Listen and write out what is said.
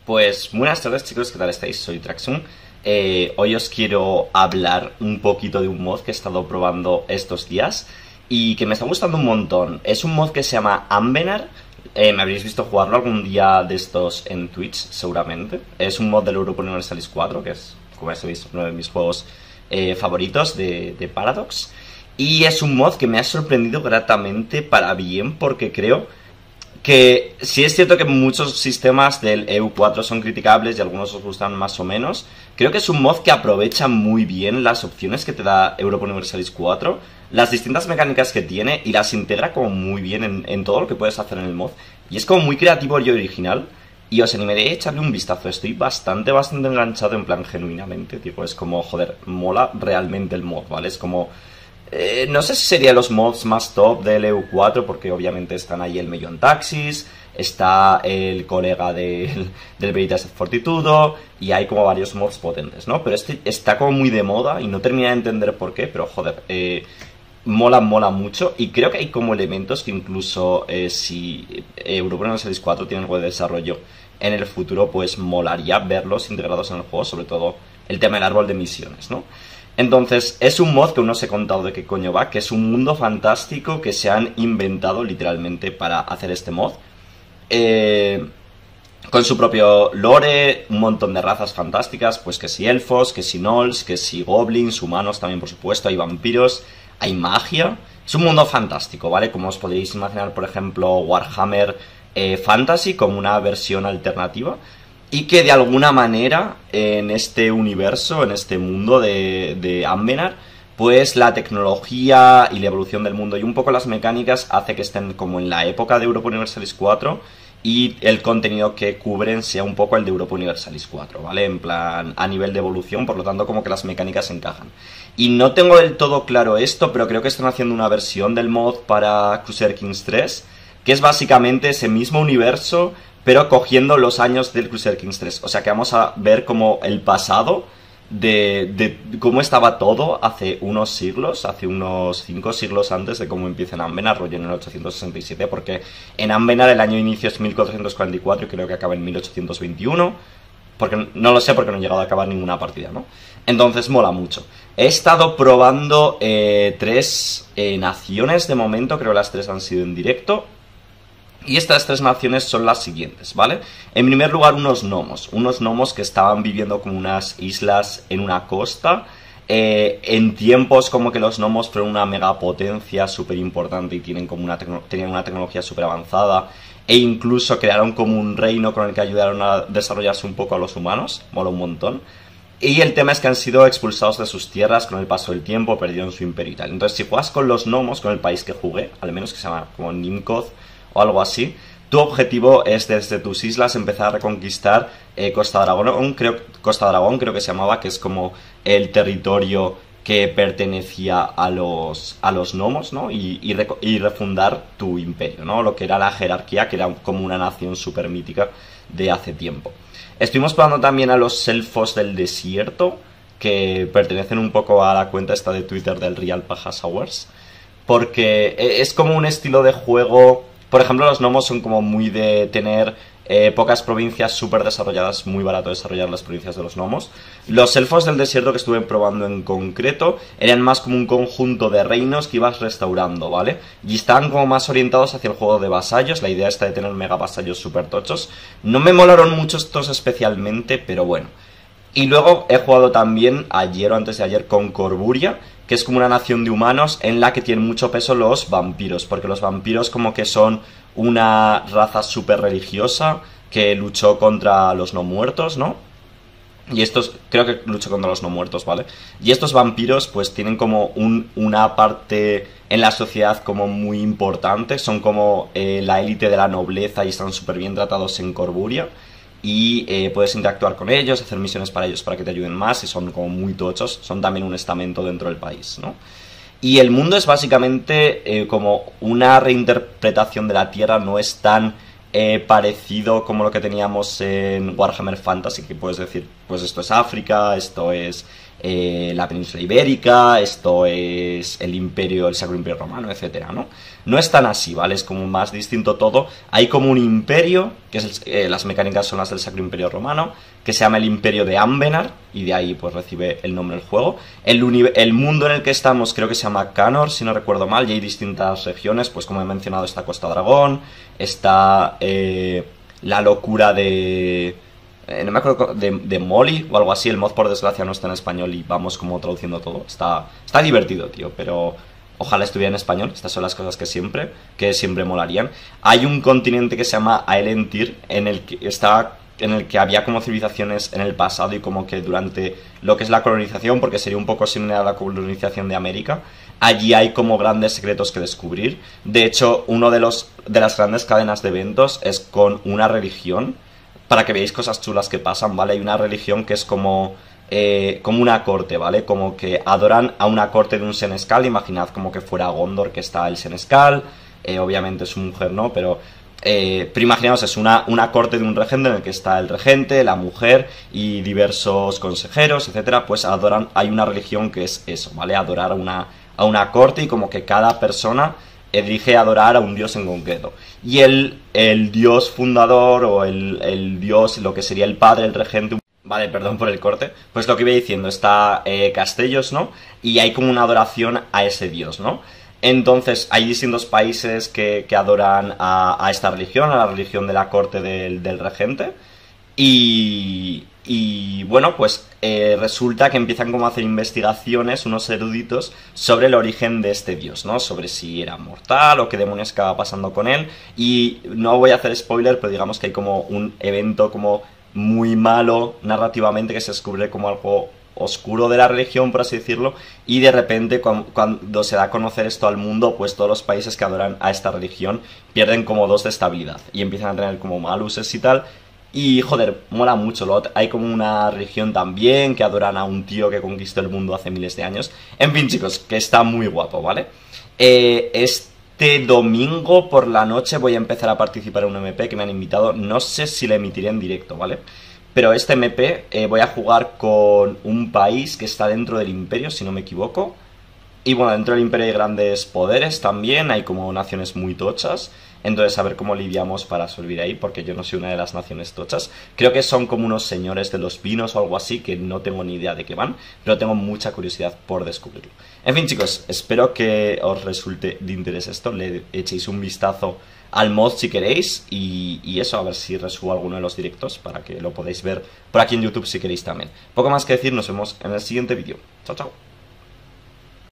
Pues buenas tardes chicos, ¿qué tal estáis? Soy Traxxon. Hoy os quiero hablar un poquito de un mod que he estado probando estos días y que me está gustando un montón. Es un mod que se llama Anvenar. Me habréis visto jugarlo algún día de estos en Twitch, seguramente. Es un mod del Europa Universalis 4, que es, como ya sabéis, uno de mis juegos favoritos de Paradox. Y es un mod que me ha sorprendido gratamente para bien, porque creo que sí es cierto que muchos sistemas del EU4 son criticables y algunos os gustan más o menos. Creo que es un mod que aprovecha muy bien las opciones que te da Europa Universalis 4, las distintas mecánicas que tiene y las integra como muy bien en todo lo que puedes hacer en el mod. Y es como muy creativo y original. Y os animaré a echarle un vistazo. Estoy bastante enganchado en plan genuinamente. Tipo, es como, joder, mola realmente el mod, ¿vale? Es como... no sé si serían los mods más top del EU4, porque obviamente están ahí el Mellon Taxis, está el colega del Veritas Fortitudo, y hay como varios mods potentes, ¿no? Pero este está como muy de moda y no termina de entender por qué, pero joder, mola mucho. Y creo que hay como elementos que incluso si Europa Universalis 4 tiene algo de desarrollo en el futuro, pues molaría verlos integrados en el juego, sobre todo el tema del árbol de misiones, ¿no? Entonces, es un mod que aún no os he contado de qué coño va, que es un mundo fantástico que se han inventado literalmente para hacer este mod. Con su propio lore, un montón de razas fantásticas, pues que si elfos, que si gnolls, que si goblins, humanos también por supuesto, hay vampiros, hay magia. Es un mundo fantástico, ¿vale? Como os podéis imaginar, por ejemplo, Warhammer Fantasy como una versión alternativa. Y que de alguna manera en este universo, en este mundo de Anvenar, pues la tecnología y la evolución del mundo y un poco las mecánicas hace que estén como en la época de Europa Universalis 4 y el contenido que cubren sea un poco el de Europa Universalis 4, ¿vale? En plan, a nivel de evolución, por lo tanto como que las mecánicas encajan. Y no tengo del todo claro esto, pero creo que están haciendo una versión del mod para Crusader Kings 3, que es básicamente ese mismo universo, pero cogiendo los años del Crusader Kings 3. O sea que vamos a ver como el pasado de cómo estaba todo hace unos siglos, hace unos 5 siglos antes de cómo empieza en Anvenar, rollo en el 867, porque en Anvenar el año de inicio es 1444 y creo que acaba en 1821, porque no lo sé porque no he llegado a acabar ninguna partida, ¿no? Entonces mola mucho. He estado probando 3 naciones de momento, creo que las 3 han sido en directo. Y estas 3 naciones son las siguientes, ¿vale? En primer lugar, unos gnomos que estaban viviendo como unas islas en una costa. En tiempos como que los gnomos fueron una megapotencia súper importante y tienen como tenían una tecnología súper avanzada. E incluso crearon como un reino con el que ayudaron a desarrollarse un poco a los humanos. Mola un montón. Y el tema es que han sido expulsados de sus tierras con el paso del tiempo, perdieron su imperio y tal. Entonces, si juegas con los gnomos, con el país que jugué, al menos que se llama como Nimkoth o algo así, tu objetivo es desde tus islas empezar a reconquistar Costa Dragón, creo que se llamaba, que es como el territorio que pertenecía a los gnomos, ¿no? Y refundar tu imperio, ¿no? Lo que era la jerarquía, que era como una nación súper mítica de hace tiempo. Estuvimos probando también a los elfos del desierto, que pertenecen un poco a la cuenta esta de Twitter del Real Paja Hours, porque es como un estilo de juego. Por ejemplo, los gnomos son como muy de tener pocas provincias súper desarrolladas, muy barato desarrollar las provincias de los gnomos. Los elfos del desierto que estuve probando en concreto eran más como un conjunto de reinos que ibas restaurando, ¿vale? Y estaban como más orientados hacia el juego de vasallos, la idea está de tener mega vasallos súper tochos. No me molaron mucho estos especialmente, pero bueno. Y luego he jugado también ayer o antes de ayer con Corburia, que es como una nación de humanos en la que tienen mucho peso los vampiros, porque los vampiros como que son una raza súper religiosa que luchó contra los no muertos, ¿no? Y estos, creo que luchó contra los no muertos, ¿vale? Y estos vampiros pues tienen como una parte en la sociedad como muy importante, son como la élite de la nobleza y están súper bien tratados en Corburia. Y puedes interactuar con ellos, hacer misiones para ellos para que te ayuden más y son como muy tochos, son también un estamento dentro del país, ¿no? Y el mundo es básicamente como una reinterpretación de la Tierra, no es tan parecido como lo que teníamos en Warhammer Fantasy, que puedes decir, pues esto es África, esto es la península ibérica, esto es el imperio, el Sacro Imperio Romano, etcétera, ¿no? No es tan así, ¿vale? Es como más distinto todo. Hay como un imperio, que es las mecánicas son las del Sacro Imperio Romano, que se llama el Imperio de Ambenar, y de ahí pues recibe el nombre del juego. El mundo en el que estamos creo que se llama Canor, si no recuerdo mal, y hay distintas regiones, pues como he mencionado está Costa Dragón, está la locura de... no me acuerdo, de Molly o algo así. El mod por desgracia no está en español y vamos como traduciendo todo. Está divertido, tío, pero ojalá estuviera en español. Estas son las cosas que siempre molarían. Hay un continente que se llama Aelentir, en el que había como civilizaciones en el pasado y como que durante lo que es la colonización, porque sería un poco similar a la colonización de América, allí hay como grandes secretos que descubrir. De hecho, uno de las grandes cadenas de eventos es con una religión, para que veáis cosas chulas que pasan, ¿vale? Hay una religión que es como una corte, ¿vale? Como que adoran a una corte de un senescal. Imaginad como que fuera Gondor, que está el senescal, obviamente su mujer no, pero imaginaos, es una corte de un regente en el que está el regente, la mujer y diversos consejeros, etcétera. Pues adoran, hay una religión que es eso, ¿vale? Adorar a una corte, y como que cada persona elige adorar a un dios en concreto. Y el dios fundador, o el dios, lo que sería el padre, el regente... Vale, perdón por el corte. Pues lo que iba diciendo, está Castellos, ¿no? Y hay como una adoración a ese dios, ¿no? Entonces hay distintos países que adoran a esta religión, a la religión de la corte del regente. Y bueno, pues resulta que empiezan como a hacer investigaciones unos eruditos sobre el origen de este dios, ¿no? Sobre si era mortal o qué demonios estaba pasando con él. Y no voy a hacer spoiler, pero digamos que hay como un evento como muy malo narrativamente que se descubre como algo oscuro de la religión, por así decirlo, y de repente cuando se da a conocer esto al mundo, pues todos los países que adoran a esta religión pierden como dos de estabilidad y empiezan a tener como maluses y tal. Y joder, mola mucho. Hay como una religión también que adoran a un tío que conquistó el mundo hace miles de años. En fin, chicos, que está muy guapo, ¿vale? Este domingo por la noche voy a empezar a participar en un MP que me han invitado. No sé si le emitiré en directo, ¿vale? Pero este MP voy a jugar con un país que está dentro del imperio, si no me equivoco. Y bueno, dentro del imperio hay grandes poderes también, hay como naciones muy tochas. Entonces a ver cómo lidiamos para sobrevivir ahí, porque yo no soy una de las naciones tochas. Creo que son como unos señores de los vinos o algo así, que no tengo ni idea de qué van, pero tengo mucha curiosidad por descubrirlo. En fin, chicos, espero que os resulte de interés esto, le echéis un vistazo al mod si queréis, y eso, a ver si resubo alguno de los directos para que lo podáis ver por aquí en YouTube si queréis también. Poco más que decir, nos vemos en el siguiente vídeo. Chao, chao.